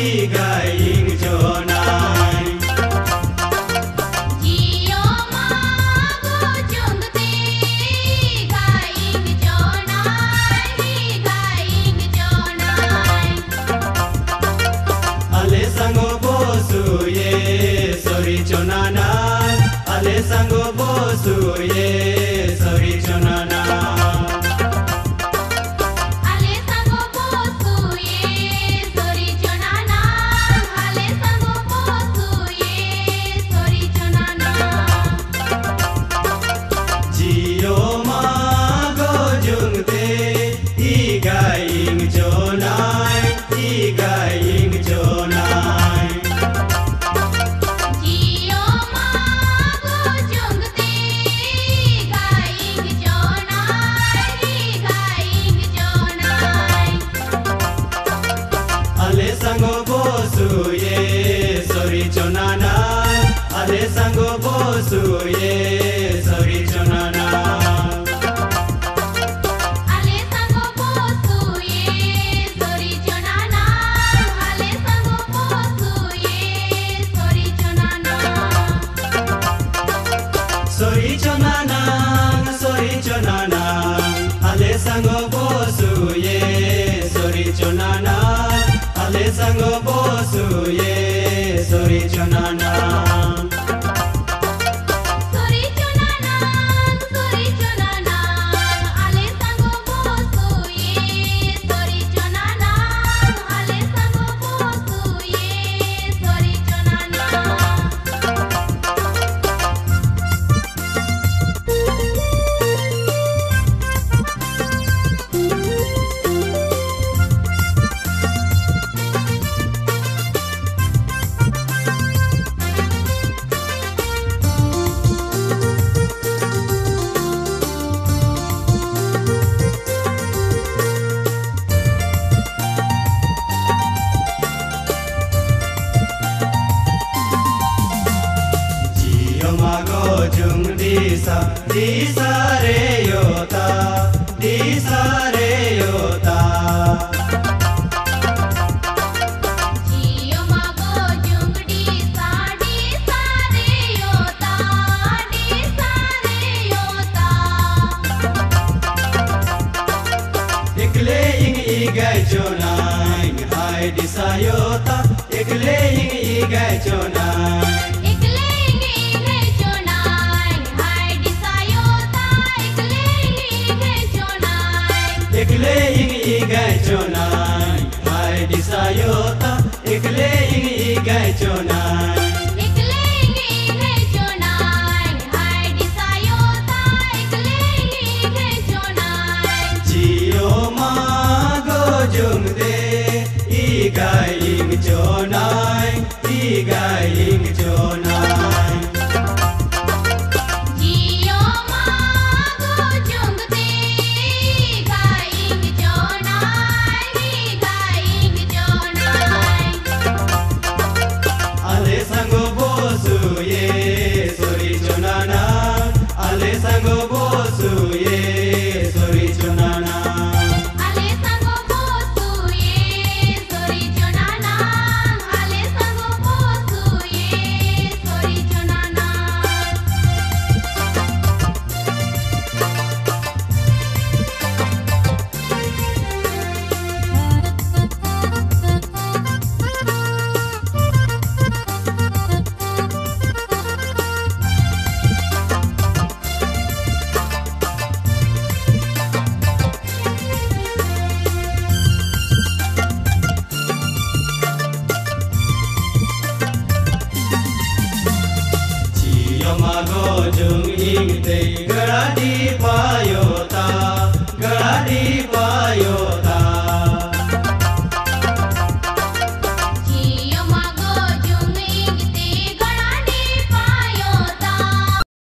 gaing jonai. Jiyo mago jungti gaing jonai, gaing jonai. Ale sango bosu ye sori chonana. Ale sango bosu ye sori chonana. Ale sango bosu ye sori chonana. Ale sango bosu ye sori chonana. Jiyo mago jungte I gaing jonai. I gaing jonai. Jiyo mago jungti gaing jonai, gaing jonai. Ale sango bosu ye sori chonana. Ale sango bosu ye sori chonana. Ale sango bosu ye sori chonana. Ale sango bosu ye sori chonana. Sori chonana, sori chonana. Ale sango bosu ye sori chonana. Ale sango bosu ye sori chonana. Sori chonana, sori chonana. Ale sango bosu ye sori chonana. Ale sango bosu ye sori chonana. Jiyo mago jung disa, disa re yota, disa re yota. Jiyo mago jungdi sadi sare yota, di sare yota. Ikle ing igai chonai, hai disa yota. Ikle ing igai chonai. Ikling ige chonai, hai di sayota. Ikling ige chonai, Ikle ing igai chonai, hai disa yota. Ikle ing igai chonai. ikling ige chonai, hai di sayota. Ikling ige chonai. Jiyo mago jung de, igai ing chonai, igai ing chonai. Jiyo mago jungti gaing jonai, gaing jonai. Ale sango bosu ye sori chonana. Ale sango bosu ye sori chonana. Ale sango bosu ye sori chonana. Ale sango bosu ye sori chonana. Jiyo mago jung ing te, garadi payota, garadi